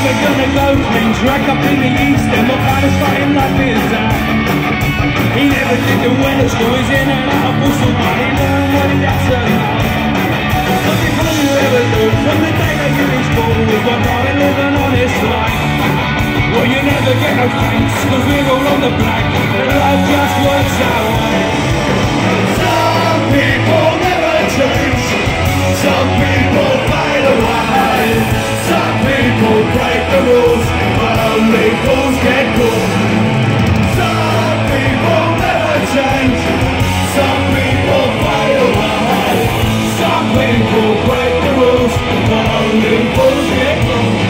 never gonna go clean, track up in the east, and what kind of starting life is that? He never did the winter school, he's in and out of Bristol, but he learned what he had to know. Nothing from you ever do, from the day that you in school, was my darling live an honest life. Well, you never get no thanks, cause we're all on the black, and life just works that way. Some people never change, some people fade away, some people break the rules, but only fools get caught. Some people never change, some people fade away, some people break the rules, but only fools get caught.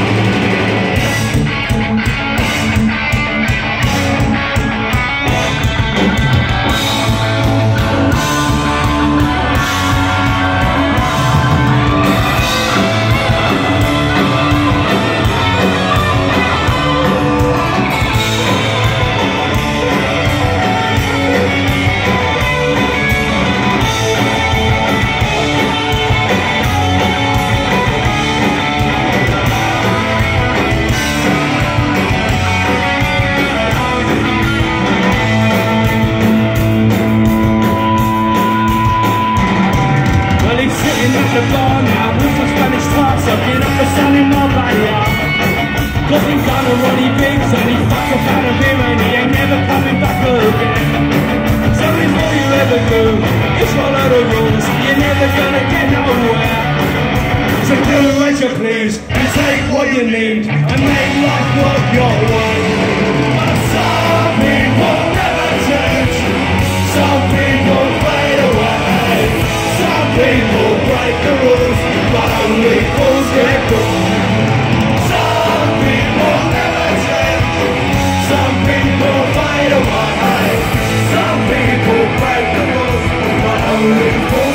At the bar now, with some Spanish tarts, soaking up the sun in Marbella. Cause he's done a Ronnie Biggs and he fucked a fan of him and he ain't never coming back again. So before you ever do, just follow the rules, you're never gonna get nowhere. So do as you please, and take what you need, and make life work your way. But some people never change, some people fade away, some people break the rules, but only fools get caught. Some people never change, some people fade away, some people break the rules, but only fools